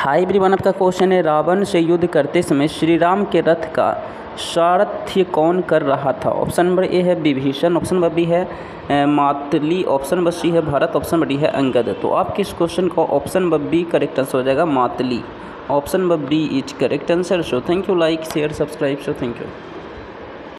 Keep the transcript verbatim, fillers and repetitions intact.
Hi everyone, आपका question है रावण से युद्ध करते समय श्री राम के रथ का सारथ्य कौन कर रहा था। ऑप्शन नंबर ए है विभीषण, ऑप्शन नंबर बी है मातली, ऑप्शन नंबर सी है भरत, ऑप्शन नंबर डी है अंगद। तो आपके इस क्वेश्चन का option number B correct answer हो जाएगा मातली। Option number B is correct answer. So thank you, like share subscribe. So thank you.